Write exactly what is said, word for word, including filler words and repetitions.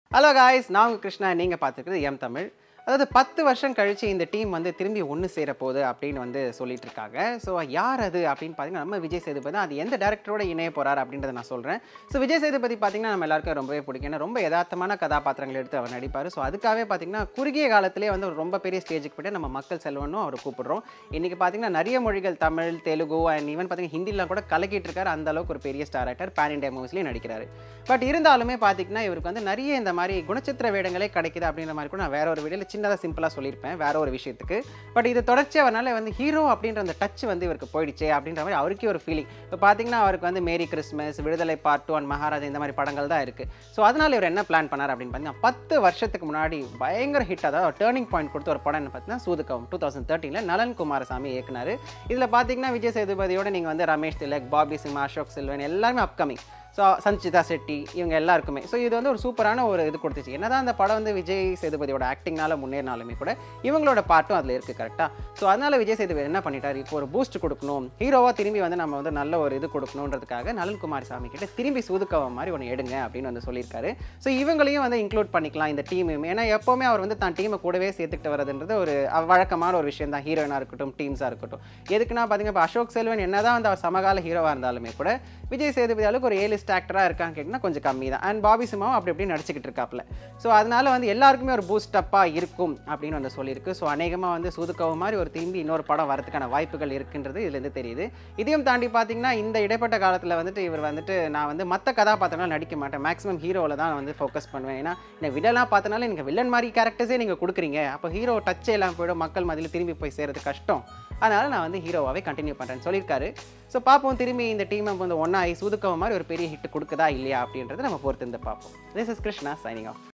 Hello guys, நான் உங்க கிருஷ்ணா. நீங்க பார்த்துக்கிறது MTamil. அதாவது பத்து வருஷம் கழிச்சு இந்த டீம் வந்து திரும்பி ஒன்று சேர போகுது அப்படின்னு வந்து சொல்லிட்டு இருக்காங்க. ஸோ யார் அது அப்படின்னு பார்த்தீங்கன்னா நம்ம விஜய் சேதுபதி. அது எந்த டேரக்டரோட இணைய போறார் அப்படின்றத நான் சொல்கிறேன். ஸோ விஜய் சேதுபதி பார்த்தீங்கன்னா நம்ம எல்லாருக்கும் ரொம்பவே பிடிக்கும். ஏன்னா ரொம்ப யதார்த்தமான கதாபாத்திரங்கள் எடுத்து அவர் நடிப்பார். ஸோ அதுக்காகவே பார்த்தீங்கன்னா குறுகிய காலத்திலே வந்து ரொம்ப பெரிய ஸ்டேஜுக்கு போய்ட்டு நம்ம மக்கள் செல்வனும் அவர் கூப்பிடுறோம். இன்றைக்கி பார்த்தீங்கன்னா நிறைய மொழிகள் தமிழ், தெலுங்கு அண்ட் ஈவன் பார்த்தீங்கன்னா ஹிந்திலாம் கூட கலக்கிட்டு இருக்காரு. அந்த அளவுக்கு ஒரு பெரிய ஸ்டார் ஆக்டர், பேன் இண்டியா மூவிஸ்லேயும் நடிக்கிறாரு. பட் இருந்தாலுமே பார்த்தீங்கன்னா இவருக்கு வந்து நிறைய இந்த மாதிரி குணச்சித்திர வேடங்களே கிடைக்குது அப்படின்ற மாதிரி கூட நான் வேற ஒரு வீடியோவில் சின்னதாக சிம்பிளாக சொல்லியிருப்பேன் வேற ஒரு விஷயத்துக்கு. பட் இது தொடர்ச்சியாக அவரால் வந்து ஹீரோ அப்படின்ற அந்த டச் வந்து இவருக்கு போயிடுச்சு அப்படின்ற மாதிரி அவருக்கே ஒரு ஃபீலிங். இப்போ பார்த்தீங்கன்னா அவருக்கு வந்து merry Christmas, Viduthalai part two and Maharaja இந்த மாதிரி படங்கள் தான் இருக்குது. ஸோ அதனால் இவர் என்ன பிளான் பண்ணார் அப்படின்னு பார்த்தீங்கன்னா பத்து வருஷத்துக்கு முன்னாடி பயங்கர ஹிட், அதாவது டேர்னிங் பாயிண்ட் கொடுத்த ஒரு படம் என்ன பார்த்தீங்கன்னா சூதுகவும் டூ தௌசண்ட் தேர்ட்டீனில் நலன் குமாரசாமி இயக்குனார். இதில் பார்த்தீங்கன்னா விஜய் சேதுபதியோட நீங்கள் வந்து ரமேஷ் திலக், பாபி சிம்மா, அசோக் செல்வன் எல்லாருமே அப்கமிங். ஸோ சஞ்சிதா செட்டி இவங்க எல்லாருக்குமே ஸோ இது வந்து ஒரு சூப்பரான ஒரு இது கொடுத்துச்சு. என்னதான் அந்த படம் வந்து விஜய் சேதுபதியோட ஆக்டிங்னால முன்னேறினாலுமே கூட இவங்களோட பாட்டும் அதில் இருக்குது கரெக்டாக. ஸோ அதனால் விஜய் சேதுபதி என்ன பண்ணிட்டார், இப்போ ஒரு பூஸ்ட் கொடுக்கணும், ஹீரோவாக திரும்பி வந்து நம்ம வந்து நல்ல ஒரு இது கொடுக்கணுன்றதுக்காக நலன் குமார் சாமி கிட்ட திரும்பி சூதுக்கவ மாதிரி ஒன்று எடுங்க அப்படின்னு வந்து சொல்லியிருக்காரு. ஸோ இவங்களையும் வந்து இன்க்ளூட் பண்ணிக்கலாம் இந்த டீமுமே. ஏன்னா எப்போவுமே அவர் வந்து தான் டீமை கூடவே சேர்த்துக்கிட்டு வரதுன்றது ஒரு வழக்கமான ஒரு விஷயம் தான், ஹீரோயினாக இருக்கட்டும் டீம்ஸாக இருக்கட்டும். எதுக்குன்னா பார்த்தீங்கன்னா இப்போ அசோக் செல்வன் என்ன தான் வந்து அவர் சமகால ஹீரோவாக இருந்தாலுமே கூட விஜய் சேதுபதி அளவுக்கு ஒரு ஏழு ஆக்டராக இருக்கான்னு கேட்டிங்கன்னா கொஞ்சம் கம்மி தான். அண்ட் பாபி சிம்மாவும் அப்படி எப்படி நடிச்சுக்கிட்டு இருக்காப்புல. ஸோ அதனால வந்து எல்லாருக்குமே ஒரு பூஸ்டப்பாக இருக்கும் அப்படின்னு வந்து சொல்லியிருக்கு. ஸோ அநேகமாக வந்து சூதுக்கவு மாதிரி ஒரு திரும்பி இன்னொரு படம் வரதுக்கான வாய்ப்புகள் இருக்குன்றது இதுலேருந்து தெரியுது. இதையும் தாண்டி பார்த்தீங்கன்னா இந்த இடைப்பட்ட காலத்தில் வந்துட்டு இவர் வந்துட்டு நான் வந்து மற்ற கதாபாத்திரங்கள் நடிக்க மாட்டேன், மேக்ஸிமம் ஹீரோவில் தான் வந்து ஃபோக்கஸ் பண்ணுவேன். ஏன்னா இந்த வில்லனாக பார்த்தனால எனக்கு வில்லன் மாதிரி கேரக்டர்ஸே நீங்கள் கொடுக்குறீங்க, அப்போ ஹீரோ டச்சே எல்லாம் போய்டும், மக்கள் மதியில் திரும்பி போய் சேரது கஷ்டம், அதனால் நான் வந்து ஹீரோவாகவே கண்டினியூ பண்ணுறேன்னு சொல்லியிருக்காரு. ஸோ பார்ப்போம் திரும்பி இந்த டீமை வந்து ஒன்றா சூதுக்கவ மாதிரி ஒரு பெரிய ஹிட் கொடுக்குதா இல்லையா அப்படின்றத நம்ம பொறுத்து இருந்து பார்ப்போம். This is Krishna signing of.